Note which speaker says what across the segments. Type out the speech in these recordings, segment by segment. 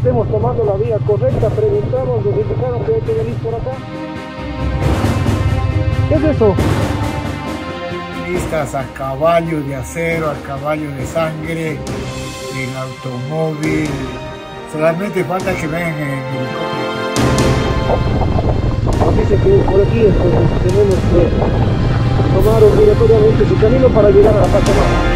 Speaker 1: estemos tomando la vía correcta. Preguntamos, nos indicaron que hay que venir por acá. ¿Qué es eso?
Speaker 2: Listas a caballo de acero, a caballo de sangre, el automóvil. Solamente falta que vengan en el helicóptero.
Speaker 1: Nos dice que es por aquí, entonces tenemos que tomar obligatoriamente su camino para llegar a la Pachamama.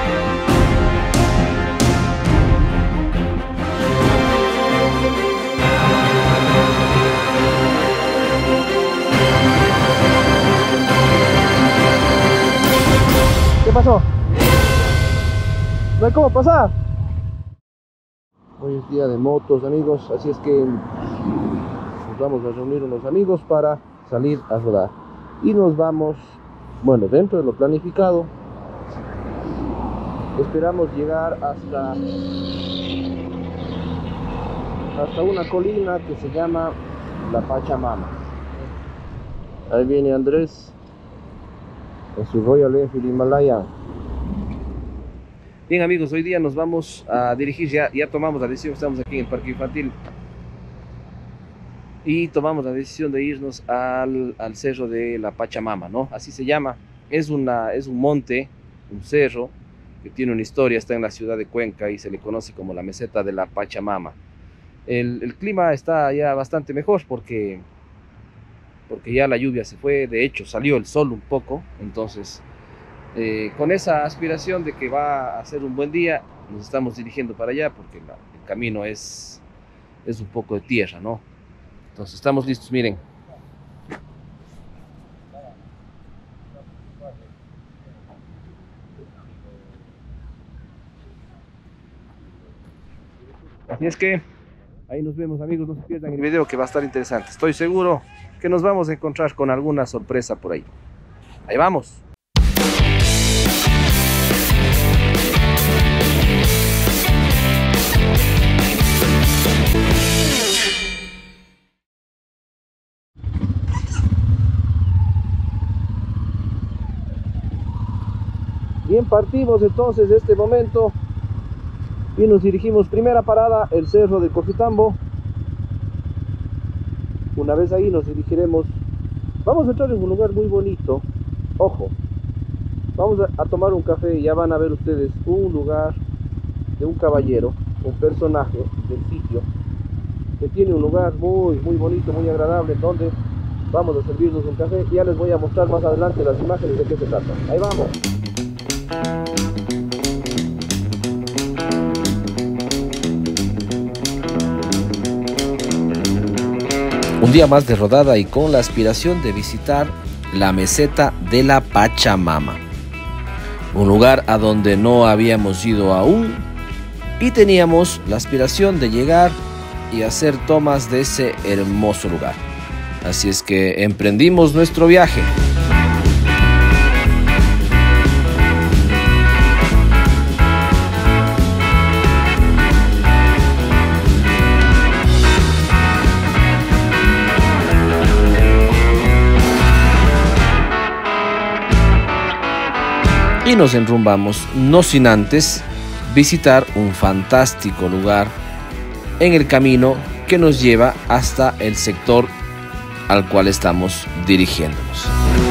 Speaker 1: ¿Qué pasó? ¿No hay cómo pasar? Hoy es día de motos, amigos, así es que nos vamos a reunir unos amigos para salir a rodar. Y nos vamos, bueno, dentro de lo planificado, esperamos llegar hasta una colina que se llama la Pachamama. Ahí viene Andrés en su Royal Enfield Himalaya. Bien, amigos, hoy día nos vamos a dirigir, ya tomamos la decisión, estamos aquí en el parque infantil y tomamos la decisión de irnos al cerro de la Pachamama, ¿no? Así se llama. Es un monte, un cerro que tiene una historia, está en la ciudad de Cuenca y se le conoce como la meseta de la Pachamama. El clima está ya bastante mejor porque ya la lluvia se fue, de hecho salió el sol un poco, entonces con esa aspiración de que va a ser un buen día, nos estamos dirigiendo para allá porque el camino es un poco de tierra, ¿no? Entonces estamos listos, miren. Así es que ahí nos vemos, amigos, no se pierdan el video que va a estar interesante. Estoy seguro que nos vamos a encontrar con alguna sorpresa por ahí. Ahí vamos. Bien, partimos entonces de este momento y nos dirigimos, primera parada, el cerro de Cofitambo. Una vez ahí nos dirigiremos, vamos a entrar en un lugar muy bonito, ojo, vamos a tomar un café y ya van a ver ustedes un lugar de un caballero, un personaje del sitio, que tiene un lugar muy bonito, muy agradable, donde vamos a servirnos un café y ya les voy a mostrar más adelante las imágenes de qué se trata. Ahí vamos.
Speaker 3: Un día más de rodada y con la aspiración de visitar la meseta de la Pachamama, un lugar a donde no habíamos ido aún y teníamos la aspiración de llegar y hacer tomas de ese hermoso lugar. Así es que emprendimos nuestro viaje. Y nos enrumbamos, no sin antes visitar un fantástico lugar en el camino que nos lleva hasta el sector al cual estamos dirigiéndonos.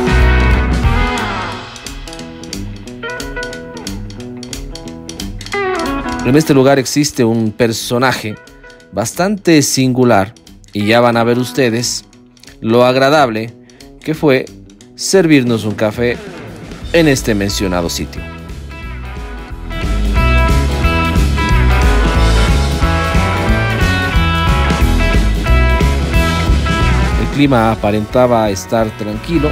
Speaker 3: En este lugar existe un personaje bastante singular y ya van a ver ustedes lo agradable que fue servirnos un café en este mencionado sitio. El clima aparentaba estar tranquilo.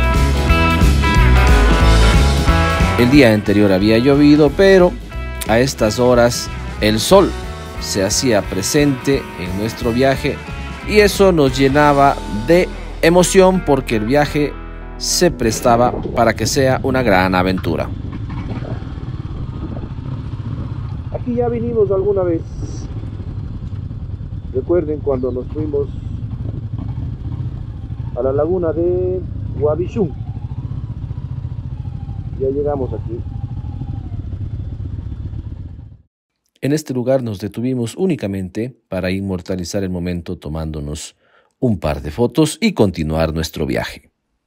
Speaker 3: El día anterior había llovido, pero a estas horas el sol se hacía presente en nuestro viaje y eso nos llenaba de emoción porque el viaje se prestaba para que sea una gran aventura.
Speaker 1: Aquí ya vinimos alguna vez. Recuerden cuando nos fuimos a la laguna de Huabichún. Ya llegamos aquí.
Speaker 3: En este lugar nos detuvimos únicamente para inmortalizar el momento tomándonos un par de fotos y continuar nuestro viaje.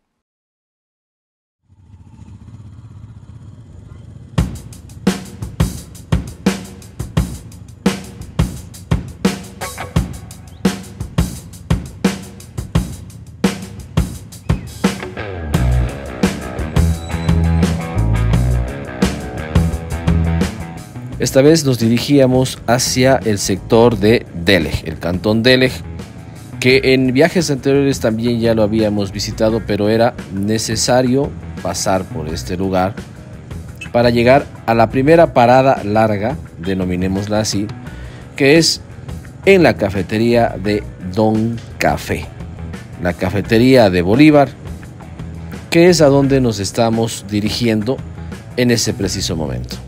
Speaker 3: Esta vez nos dirigíamos hacia el sector de Delej, el cantón Delej, que en viajes anteriores también ya lo habíamos visitado, pero era necesario pasar por este lugar para llegar a la primera parada larga, denominémosla así, que es en la cafetería de Don Café, la cafetería de Bolívar, que es a donde nos estamos dirigiendo en ese preciso momento.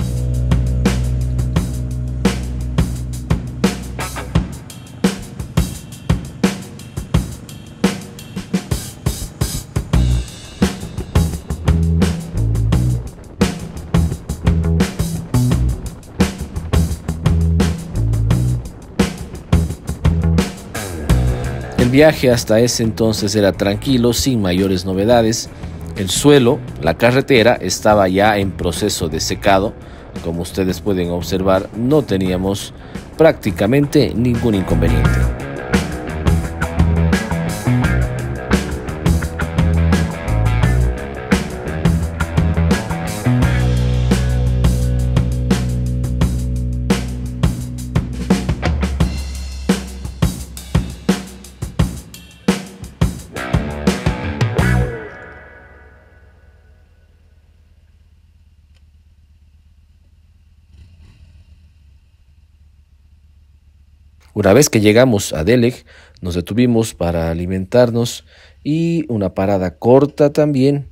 Speaker 3: El viaje hasta ese entonces era tranquilo, sin mayores novedades. El suelo, la carretera, estaba ya en proceso de secado. Como ustedes pueden observar, no teníamos prácticamente ningún inconveniente. Una vez que llegamos a Delej, nos detuvimos para alimentarnos y una parada corta también.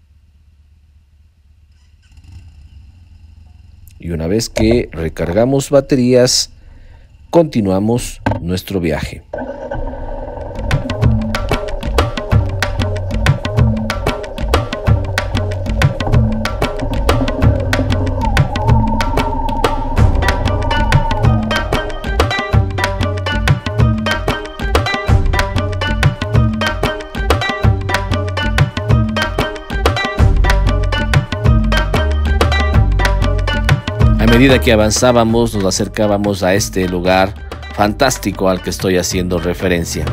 Speaker 3: Y una vez que recargamos baterías, continuamos nuestro viaje. A medida que avanzábamos, nos acercábamos a este lugar fantástico al que estoy haciendo referencia.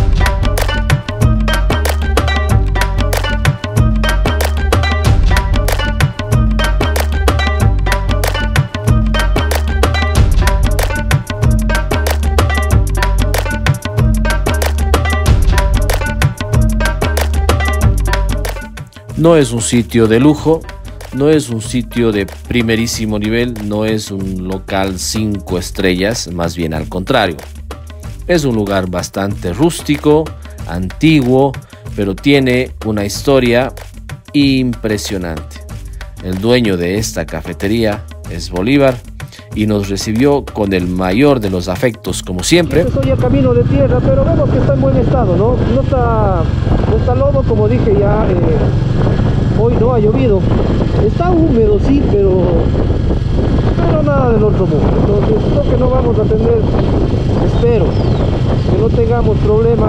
Speaker 3: No es un sitio de lujo. No es un sitio de primerísimo nivel, no es un local 5 estrellas, más bien al contrario. Es un lugar bastante rústico, antiguo, pero tiene una historia impresionante. El dueño de esta cafetería es Bolívar y nos recibió con el mayor de los afectos, como siempre.
Speaker 1: Estoy a camino de tierra, pero vemos que está en buen estado, ¿no? No está lodo, como dije ya, hoy no ha llovido. Está húmedo, sí, pero nada del otro mundo. Entonces creo que no vamos a tener, espero, que no tengamos problema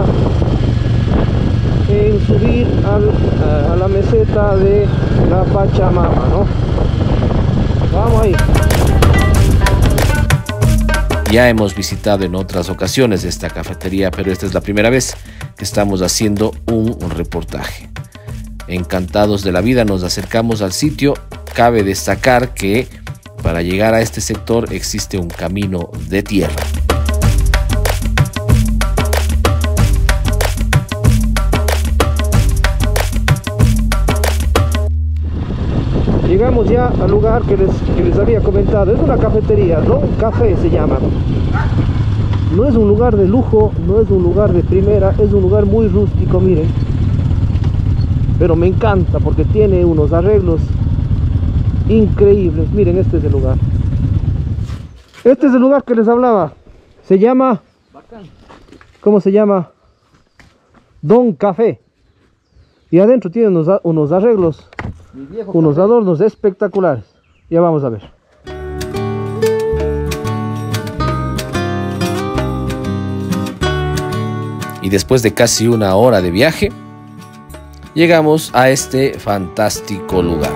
Speaker 1: en subir a la meseta de la Pachamama, ¿no? Vamos ahí.
Speaker 3: Ya hemos visitado en otras ocasiones esta cafetería, pero esta es la primera vez que estamos haciendo un reportaje. Encantados de la vida nos acercamos al sitio. Cabe destacar que para llegar a este sector existe un camino de tierra.
Speaker 1: Llegamos ya al lugar que les había comentado. Es una cafetería, Don Café se llama. No es un lugar de lujo, no es un lugar de primera, es un lugar muy rústico, miren. Pero me encanta porque tiene unos arreglos increíbles. Miren, este es el lugar. Este es el lugar que les hablaba. Se llama... ¿Cómo se llama? Don Café. Y adentro tiene unos arreglos, unos adornos espectaculares. Ya vamos a ver.
Speaker 3: y después de casi una hora de viaje, llegamos a este fantástico lugar.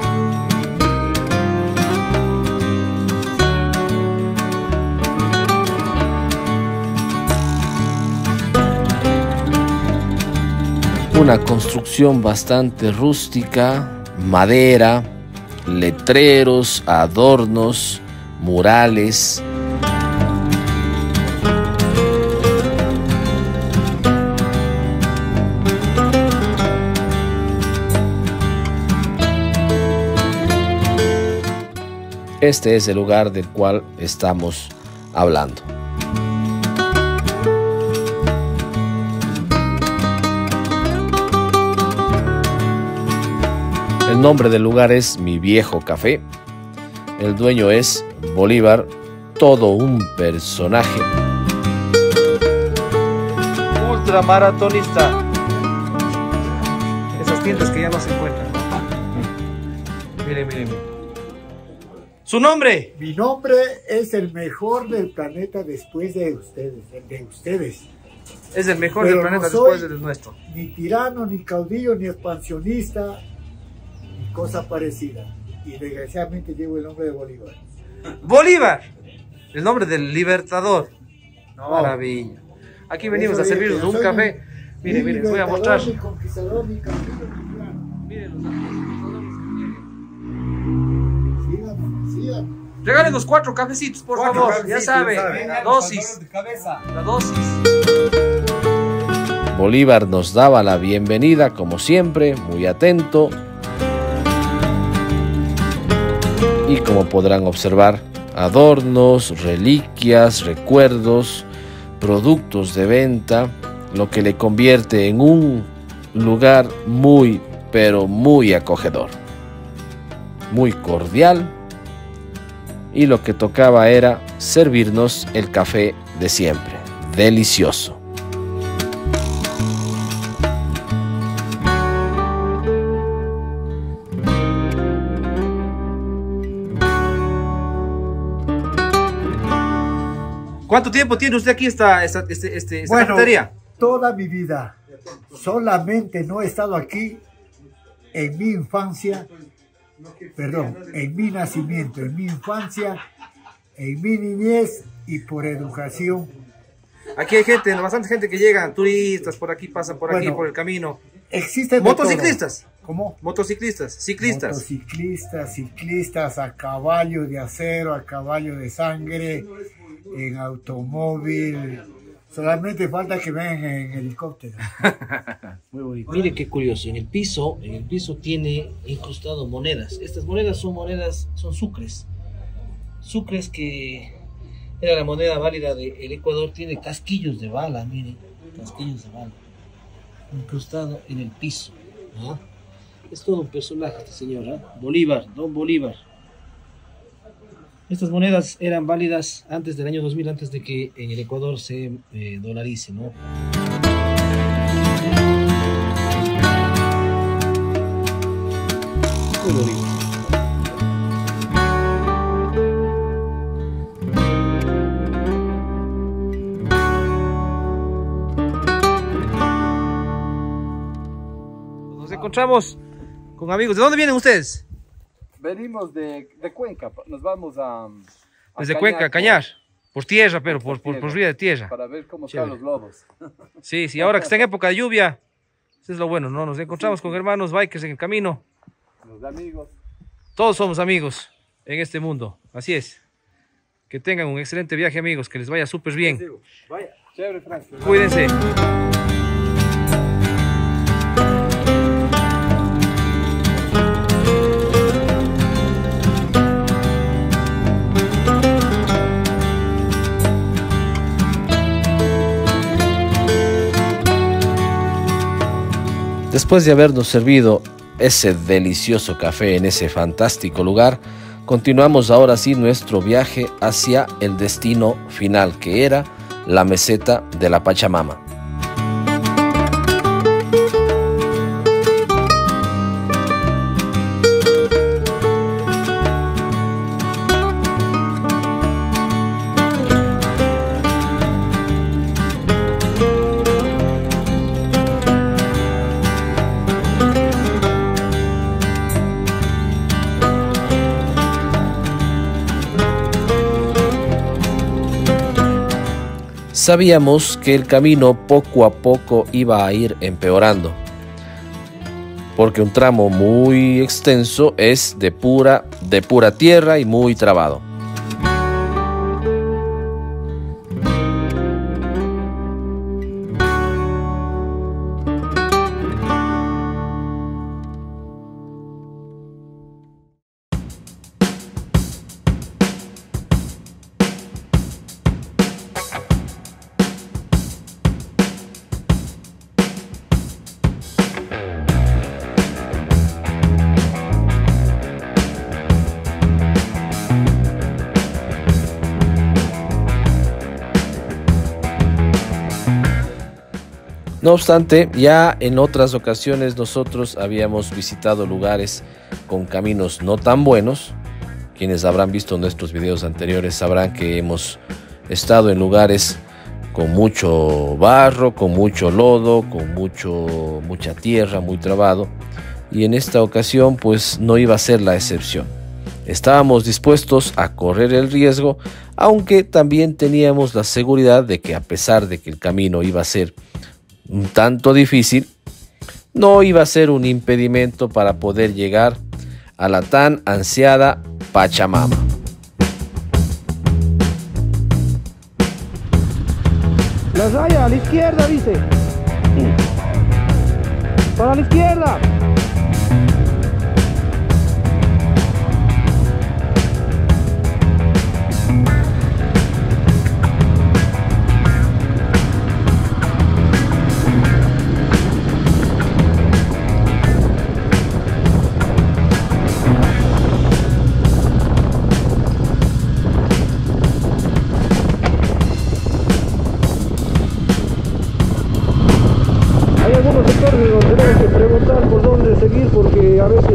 Speaker 3: Una construcción bastante rústica, madera, letreros, adornos, murales. Este es el lugar del cual estamos hablando. El nombre del lugar es Mi Viejo Café. El dueño es Bolívar, todo un personaje.
Speaker 1: Ultramaratonista. Esas tiendas que ya no se encuentran. Mire, mire, mire. ¿Su nombre?
Speaker 2: Mi nombre es el mejor del planeta después de ustedes, el de ustedes.
Speaker 1: Es el mejor
Speaker 2: Pero
Speaker 1: del planeta
Speaker 2: no soy
Speaker 1: después del nuestro.
Speaker 2: Ni tirano, ni caudillo, ni expansionista, ni cosa parecida. Y desgraciadamente llevo el nombre de Bolívar.
Speaker 1: ¡Bolívar! El nombre del libertador.
Speaker 2: No.
Speaker 1: Maravilla. Aquí venimos a
Speaker 2: Eso
Speaker 1: servirnos
Speaker 2: dije,
Speaker 1: un
Speaker 2: yo soy
Speaker 1: café. Miren, miren, les voy a mostrar.
Speaker 2: Ni conquistador, ni caudillo, ni tirano.
Speaker 1: Miren los adornos que tienen.
Speaker 2: Síganme, síganme.
Speaker 1: Regálenos 4 cafecitos, por favor. Ya sabe, la dosis. La dosis.
Speaker 3: Bolívar nos daba la bienvenida, como siempre, muy atento. Y como podrán observar, adornos, reliquias, recuerdos, productos de venta, lo que le convierte en un lugar muy, pero muy acogedor, muy cordial, y lo que tocaba era servirnos el café de siempre, delicioso.
Speaker 1: ¿Cuánto tiempo tiene usted aquí esta cafetería?
Speaker 2: Toda mi vida. Solamente no he estado aquí en mi infancia, perdón, en mi nacimiento, en mi infancia, en mi niñez y por educación.
Speaker 1: Aquí hay gente, bastante gente que llega, turistas, por aquí pasan, por aquí,
Speaker 2: Bueno,
Speaker 1: por el camino.
Speaker 2: Existen
Speaker 1: Motociclistas.
Speaker 2: ¿Cómo?
Speaker 1: Motociclistas, ciclistas.
Speaker 2: Motociclistas, ciclistas a caballo de acero, a caballo de sangre, en automóvil. Solamente falta que vengan en helicóptero.
Speaker 1: Muy bonito.
Speaker 4: Mire qué curioso, en el piso tiene incrustado monedas. Estas monedas, son sucres. Sucres que era la moneda válida del Ecuador, tiene casquillos de bala, miren, casquillos de bala. Incrustado en el piso. ¿Ah? Es todo un personaje este señor, ¿eh? Bolívar, Don Bolívar. Estas monedas eran válidas antes del año 2000, antes de que en el Ecuador se dolarice, ¿no? Muy bonito.
Speaker 1: Nos encontramos con amigos. ¿De dónde vienen ustedes?
Speaker 5: Venimos de Cuenca, nos vamos a
Speaker 1: Desde
Speaker 5: Cañar,
Speaker 1: Cuenca, a Cañar. Por tierra, pero por
Speaker 5: tierra,
Speaker 1: vía de tierra.
Speaker 5: para ver cómo
Speaker 1: Chévere.
Speaker 5: están los lobos.
Speaker 1: Sí, sí, ahora que está en época de lluvia, eso es lo bueno, ¿no? Nos encontramos con hermanos bikers en el camino.
Speaker 5: Los amigos.
Speaker 1: Todos somos amigos en este mundo, así es. Que tengan un excelente viaje, amigos, que les vaya súper bien.
Speaker 5: Vaya, chévere, Frank.
Speaker 1: Cuídense.
Speaker 3: Después de habernos servido ese delicioso café en ese fantástico lugar, continuamos ahora sí nuestro viaje hacia el destino final, que era la meseta de la Pachamama. sabíamos que el camino poco a poco iba a ir empeorando, porque un tramo muy extenso es de pura tierra y muy trabado. No obstante, ya en otras ocasiones nosotros habíamos visitado lugares con caminos no tan buenos. Quienes habrán visto nuestros videos anteriores sabrán que hemos estado en lugares con mucho barro, con mucho lodo, con mucha tierra, muy trabado. Y en esta ocasión pues no iba a ser la excepción. Estábamos dispuestos a correr el riesgo, aunque también teníamos la seguridad de que, a pesar de que el camino iba a ser un tanto difícil, no iba a ser un impedimento para poder llegar a la tan ansiada Pachamama.
Speaker 4: La raya a la izquierda, dice. Para la izquierda. Tenemos que preguntar por dónde seguir, porque a veces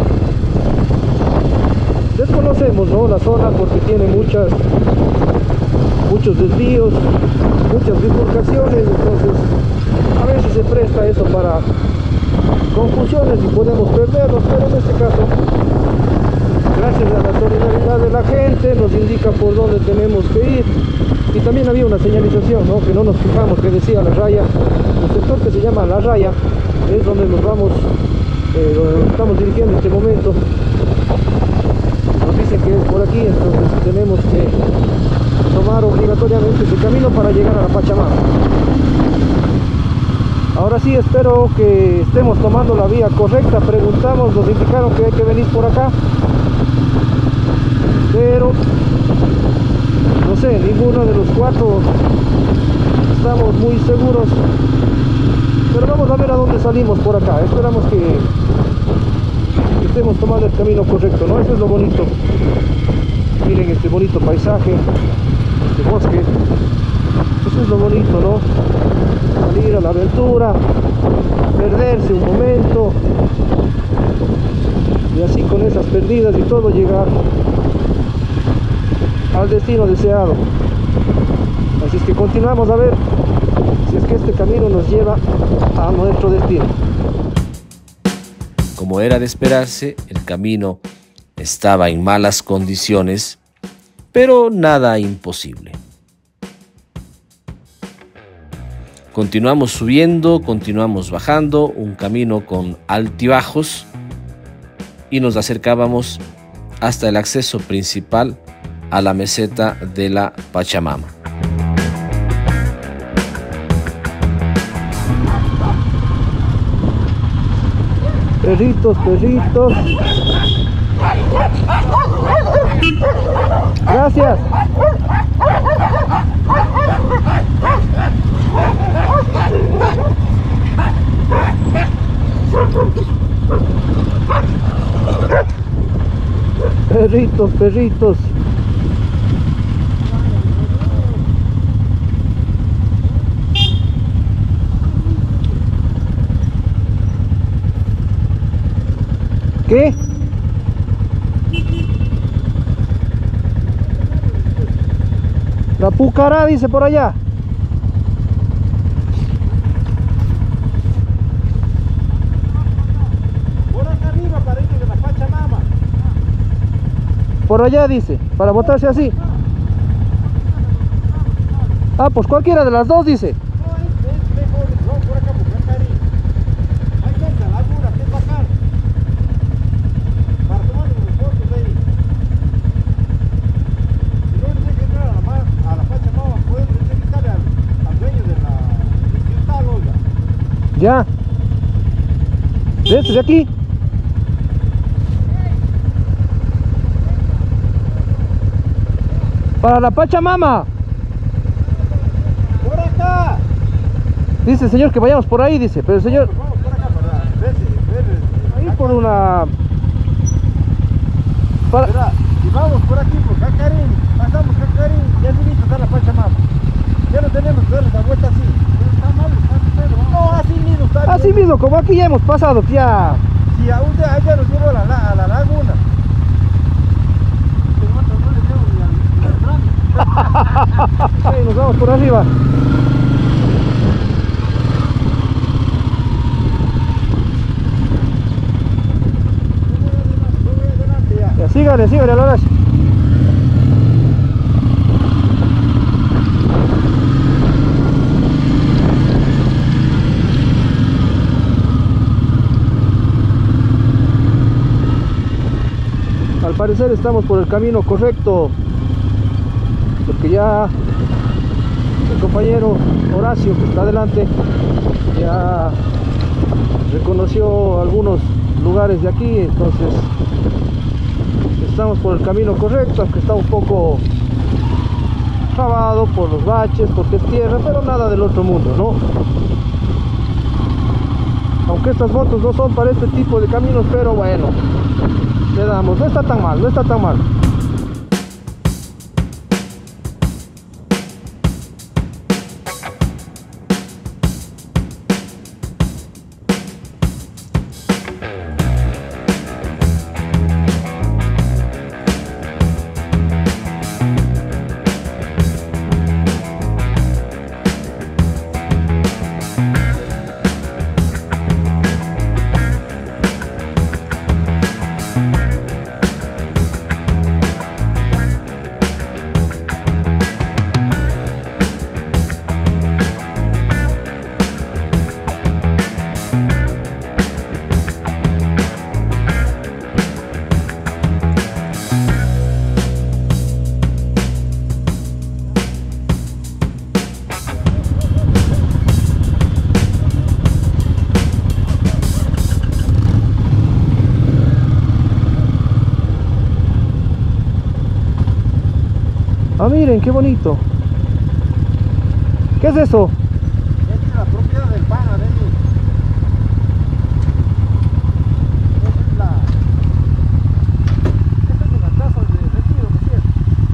Speaker 4: desconocemos, ¿no?, la zona, porque tiene muchos desvíos, muchas bifurcaciones. Entonces a veces se presta eso para confusiones y podemos perdernos, pero en este caso, gracias a la solidaridad de la gente, nos indica por dónde tenemos que ir. Y también había una señalización, ¿no?, que no nos fijamos, que decía La Raya. El sector que se llama La Raya es donde nos vamos, donde nos estamos dirigiendo en este momento. Nos dicen que es por aquí, entonces tenemos que tomar obligatoriamente ese camino para llegar a la Pachamama. Ahora sí, espero que estemos tomando la vía correcta. Preguntamos, nos indicaron que hay que venir por acá, pero no sé, ninguno de los cuatro estamos muy seguros. Pero vamos a ver a dónde salimos por acá. Esperamos que estemos tomando el camino correcto, ¿no? Eso es lo bonito. Miren este bonito paisaje, este bosque. Eso es lo bonito, ¿no? Salir a la aventura, perderse un momento, y así con esas perdidas y todo llegar al destino deseado. Así es que continuamos a ver si es que este camino nos lleva a nuestro destino.
Speaker 3: Como era de esperarse, el camino estaba en malas condiciones, pero nada imposible. Continuamos subiendo, continuamos bajando, un camino con altibajos, y nos acercábamos hasta el acceso principal a la meseta de la Pachamama.
Speaker 4: Perritos, perritos. Gracias. Perritos, perritos. ¿Qué? La Pucará, dice por allá.
Speaker 5: Por acá arriba para ir de la Pachamama.
Speaker 4: Por allá dice, para botarse así. Ah, pues cualquiera de las dos, dice.
Speaker 2: No, es mejor, vamos por acá, por Cari. Ahí está esa laguna, que es bacán. Para tomar unas fotos ahí. Si no les deja entrar a la Pachamama, pueden entrevistarle al dueño de la distrital, oiga.
Speaker 4: Ya. ¿De este de aquí? Para la Pachamama.
Speaker 2: ¡Por acá!
Speaker 4: Dice el señor que vayamos por ahí, dice. Pero el señor...
Speaker 2: Vamos por acá para ver.
Speaker 4: Ahí por una... Para...
Speaker 2: Verá, si vamos por aquí, por Cacarín, pasamos Cacarín, ya mismo está la Pachamama. Ya no tenemos que darle la vuelta así. Pero está mal, está Pedro. No, así mismo está bien.
Speaker 4: Así mismo, como aquí ya hemos pasado, ya...
Speaker 2: Si a un día ya nos llevó a la laguna. Pero nosotros no le llevamos ni al trámite.
Speaker 4: Sí, nos vamos por arriba.
Speaker 2: Yo voy adelante ya.
Speaker 4: Ya, sígale, sígale, a la hora. Al parecer estamos por el camino correcto, porque ya el compañero Horacio, que está adelante, ya reconoció algunos lugares de aquí. Entonces estamos por el camino correcto, aunque está un poco trabado por los baches, porque es tierra, pero nada del otro mundo, ¿no? Aunque estas motos no son para este tipo de caminos, pero bueno, le damos, no está tan mal, no está tan mal. Ah, miren, qué bonito. ¿Qué es eso?
Speaker 2: Esta es la propiedad del pana, de ellos. Esta es una casa de retiro, ¿no es cierto?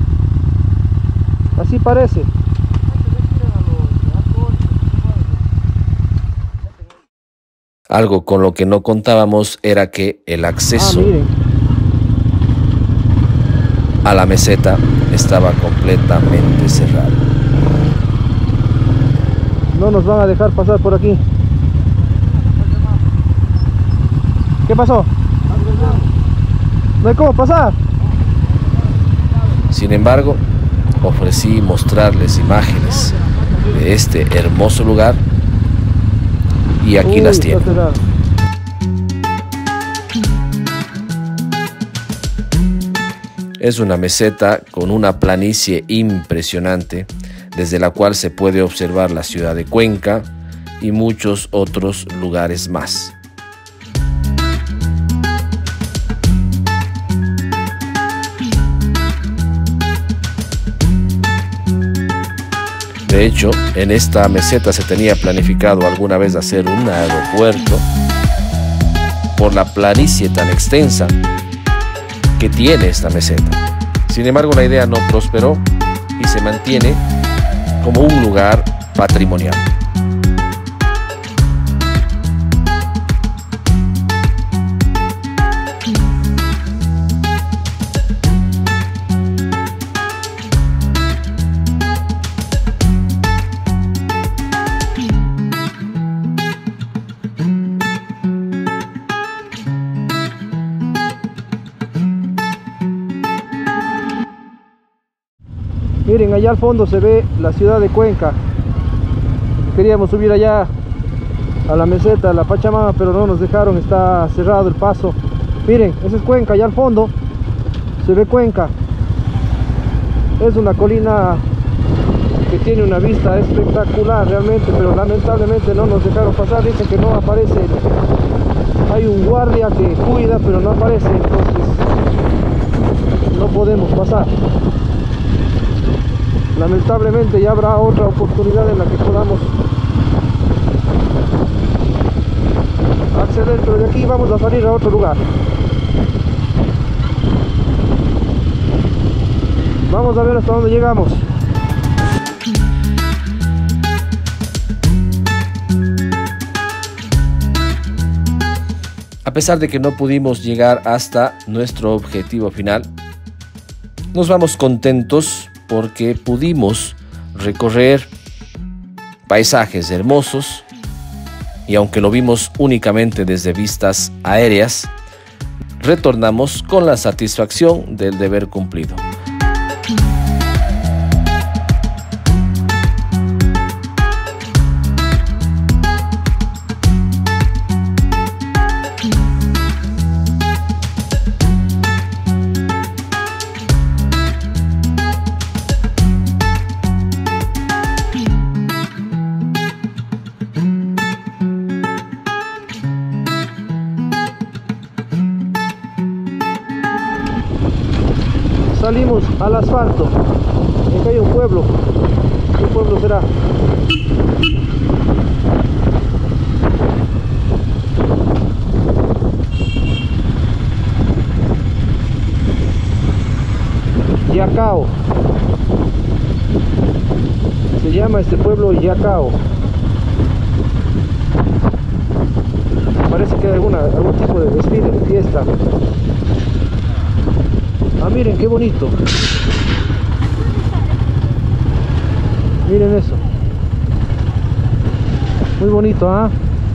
Speaker 4: Así parece.
Speaker 2: Ahí se retiran a los alcohólicos.
Speaker 3: Algo con lo que no contábamos era que el acceso
Speaker 4: miren.
Speaker 3: a la meseta estaba completamente cerrado.
Speaker 4: No nos van a dejar pasar por aquí. ¿Qué pasó? No hay cómo pasar.
Speaker 3: Sin embargo, ofrecí mostrarles imágenes de este hermoso lugar y aquí las
Speaker 4: Uy, está
Speaker 3: tienen.
Speaker 4: cerrado.
Speaker 3: Es una meseta con una planicie impresionante, desde la cual se puede observar la ciudad de Cuenca y muchos otros lugares más. De hecho, en esta meseta se tenía planificado alguna vez hacer un aeropuerto por la planicie tan extensa que tiene esta meseta. Sin embargo, la idea no prosperó y se mantiene como un lugar patrimonial.
Speaker 1: Miren, allá al fondo se ve la ciudad de Cuenca. Queríamos subir allá a la meseta de la Pachamama, pero no nos dejaron, está cerrado el paso. Miren, ese es Cuenca, allá al fondo se ve Cuenca. Es una colina que tiene una vista espectacular realmente, pero lamentablemente no nos dejaron pasar. Dicen que no aparece, hay un guardia que cuida, pero no aparece, entonces no podemos pasar. Lamentablemente ya habrá otra oportunidad en la que podamos acceder, pero de aquí vamos a salir a otro lugar. Vamos a ver hasta dónde llegamos.
Speaker 3: A pesar de que no pudimos llegar hasta nuestro objetivo final, nos vamos contentos porque pudimos recorrer paisajes hermosos y aunque lo vimos únicamente desde vistas aéreas, retornamos con la satisfacción del deber cumplido.
Speaker 1: Salimos al asfalto. Acá hay un pueblo. ¿Qué pueblo será? Yacao. Se llama este pueblo Yacao. Parece que hay algún tipo de desfile, de fiesta. Ah, miren qué bonito. Miren eso. Muy bonito, ¿ah?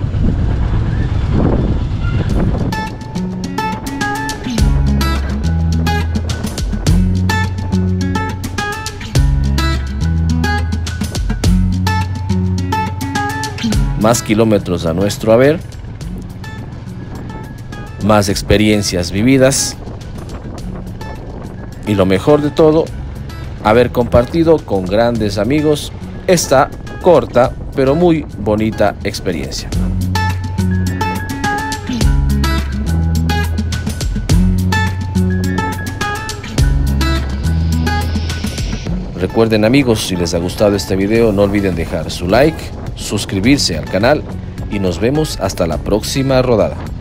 Speaker 3: Más kilómetros a nuestro haber, más experiencias vividas y lo mejor de todo, haber compartido con grandes amigos esta corta pero muy bonita experiencia. Recuerden amigos, si les ha gustado este video no olviden dejar su like, suscribirse al canal y nos vemos hasta la próxima rodada.